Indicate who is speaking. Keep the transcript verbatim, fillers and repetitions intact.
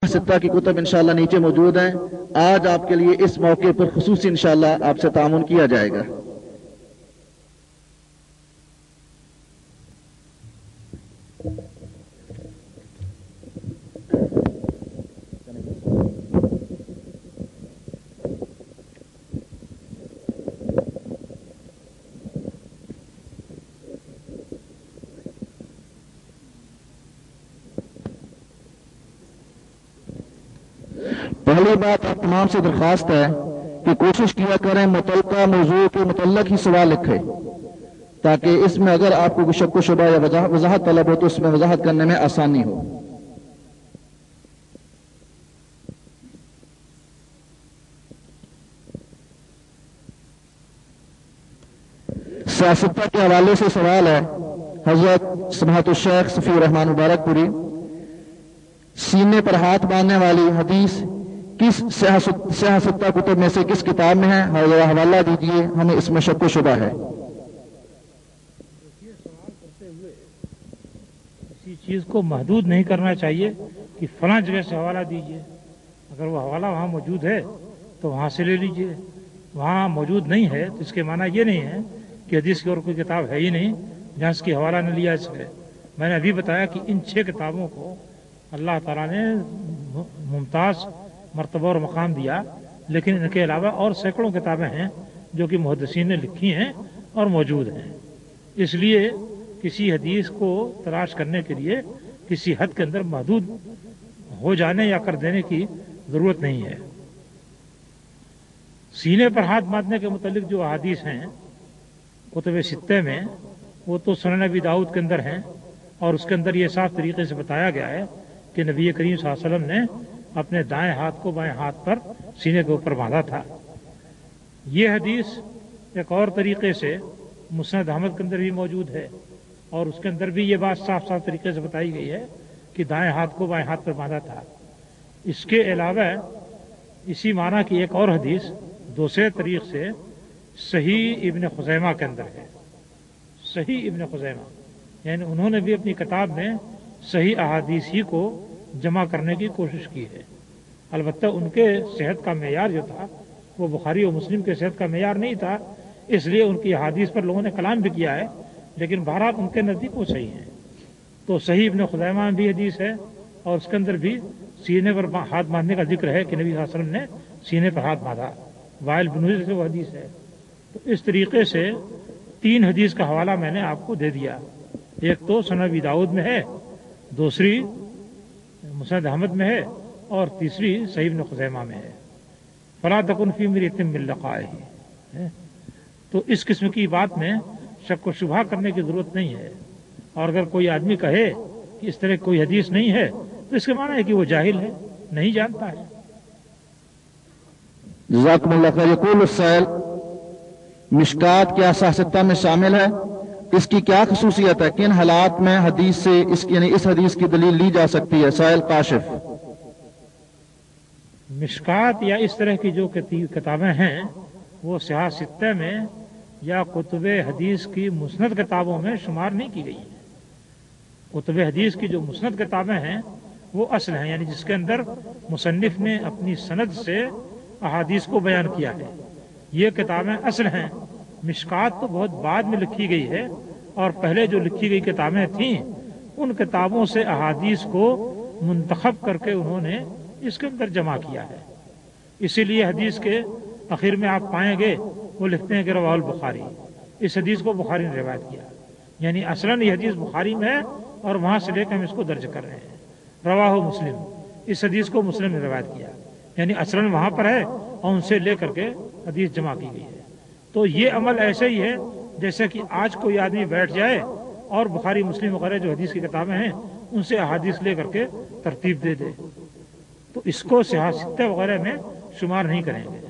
Speaker 1: सित्ता की कुतब इंशाअल्लाह नीचे मौजूद हैं। आज आपके लिए इस मौके पर खुसूसी इंशाअल्लाह आपसे तामुन किया जाएगा। पहली बात आप तमाम से दरख्वास्त है कि कोशिश किया करें मुतल्लका मौजू के मुतल्लक ही सवाल लिखें, ताकि इसमें अगर आपको कोई शक शुबा या वजाहत तलब हो तो उसमें वजाहत करने में आसानी हो। सियासत के हवाले से सवाल है। हजरत समाअतुल शेख सफी रहमान मुबारकपुरी, सीने पर हाथ बांधने वाली हदीस किस सियासत कुतुब में से किस किताब में है? हवाला दीजिए, हमें इसमें शक शुबा है।
Speaker 2: किसी चीज को महदूद नहीं करना चाहिए कि फलां जगह से हवाला दीजिए। अगर वो हवाला वहां मौजूद है तो वहां से ले लीजिए, वहां मौजूद नहीं है तो इसके माना ये नहीं है कि हदीस की और कोई किताब है ही नहीं जहां इसकी हवाला न लिया जाए। मैंने अभी बताया कि इन छह किताबों को अल्लाह ताला ने मुमताज मर्तबा और मकाम दिया, लेकिन इनके अलावा और सैकड़ों किताबें हैं जो कि मुहद्दिसीन ने लिखी हैं और मौजूद हैं। इसलिए किसी हदीस को तलाश करने के लिए किसी हद के अंदर महदूद हो जाने या कर देने की जरूरत नहीं है। सीने पर हाथ बांधने के मुतालिक जो अहादीस हैं कुतुब सित्ते में, वो तो सुनन अबी दाऊद के अंदर हैं और उसके अंदर ये साफ तरीके से बताया गया है कि नबी करीम सल्लल्लाहु अलैहि वसल्लम ने अपने दाएं हाथ को बाएं हाथ पर सीने के ऊपर बांधा था। ये हदीस एक और तरीके से मुस्नद अहमद के अंदर भी मौजूद है और उसके अंदर भी ये बात साफ साफ तरीके से बताई गई है कि दाएं हाथ को बाएं हाथ पर बांधा था। इसके अलावा इसी माना की एक और हदीस दूसरे तरीके से सही इब्न खुज़ैमा के अंदर है। सही इब्न खुज़ैमा यानी उन्होंने भी अपनी किताब में सही अहादीस ही को जमा करने की कोशिश की है। अलबत्ता उनके सेहत का मेयार जो था वो बुखारी और मुस्लिम के सेहत का मेयार नहीं था, इसलिए उनकी अहादीस पर लोगों ने कलाम भी किया है, लेकिन बहरहाल उनके नज़दीक वो सही है। तो सही इब्न खुज़ैमा में भी हदीस है और उसके अंदर भी सीने पर हाथ बांधने का जिक्र है कि नबी सल्लल्लाहु अलैहि वसल्लम ने सीने पर हाथ बांधा। वाइल बिन हुजर से वो हदीस है। तो इस तरीके से तीन हदीस का हवाला मैंने आपको दे दिया। एक तो सुनन अबी दाऊद में है, दूसरी मुस्नद अहमद में है और तीसरी सही इब्न खुज़ैमा में है। फला तकुन फी मिरयतिन मिन लिक़ाइही। तो इस किस्म की बात में शक व शुबहा करने की जरूरत नहीं है। और अगर कोई आदमी कहे कि इस तरह कोई हदीस नहीं है तो इसके माना है कि वो जाहिल है, नहीं जानता है।
Speaker 1: जज़ाकुमुल्लाह खैर। यक़ूल अस्साइल, मिशकात क्या सियासत में शामिल है? इसकी क्या खसूसियत है? किन हालात में हदीस से इस यानी इस हदीस की दलील ली जा सकती है? साइल काशिफ।
Speaker 2: मिशकात या इस तरह की जो किताबें हैं वो सियासत में या कुतुब हदीस की मुस्नद किताबों में शुमार नहीं की गई है। कुतुब हदीस की जो मुस्नद किताबें हैं वो असल हैं, यानी जिसके अंदर मुसन्निफ ने अपनी सनद से अहादीस को बयान किया है, ये किताबें असल हैं। मिशकात तो बहुत बाद में लिखी गई है और पहले जो लिखी गई किताबें थीं उन किताबों से अहादीस को मुंतखब करके उन्होंने इसके अंदर जमा किया है। इसीलिए हदीस के आखिर में आप पाएंगे वो लिखते हैं कि रवाहुल बुखारी, इस हदीस को बुखारी ने रिवायत किया, यानी असलन ये हदीस बुखारी में है और वहां से लेकर हम इसको दर्ज कर रहे हैं। रवाहु मुस्लिम, इस हदीस को मुस्लिम ने रिवायत किया, यानी असलन वहां पर है और उनसे लेकर के हदीस जमा की गई है। तो ये अमल ऐसे ही है जैसे कि आज कोई आदमी बैठ जाए और बुखारी मुस्लिम वगैरह जो हदीस की किताबें हैं उनसे अहादीस लेकर के तरतीब दे दे, तो इसको सियासत वगैरह में शुमार नहीं करेंगे।